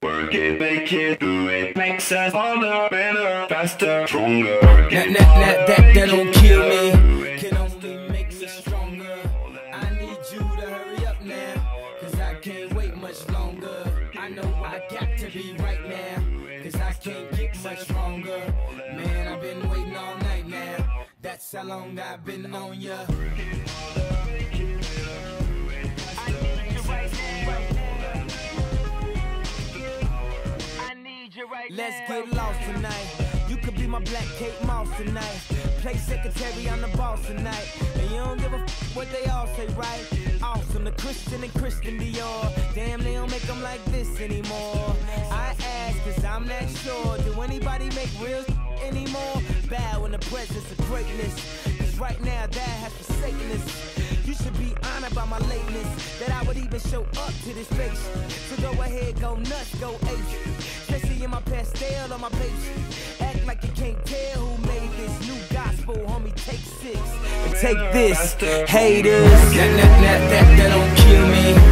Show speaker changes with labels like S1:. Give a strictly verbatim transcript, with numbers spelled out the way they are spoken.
S1: Work it, make it, do it, makes us harder, better, faster, stronger. That, that, that, that, that don't kill me, can only make us stronger. I need you to hurry up now, cause I can't wait much longer. I know I got to be right now, cause I can't get much stronger. Man, I've been waiting all night now, that's how long I've been on ya. Let's get lost tonight. You could be my black Kate Moss tonight. Play secretary, I'm the boss tonight. And you don't give a f what they all say, right? Awesome, the Christian and Christian Dior. Damn, they don't make them like this anymore. I ask, cause I'm not sure. Do anybody make real anymore? Bow in the presence of greatness, cause right now that has forsaken us. You should be honored by my lateness, that I would even show up to this place. So go ahead, go nuts, go ape. Especially in my pastel on my page. Act like you can't tell who made this new gospel, homie. Take six and take this, haters. That, that, that, that, that don't kill me.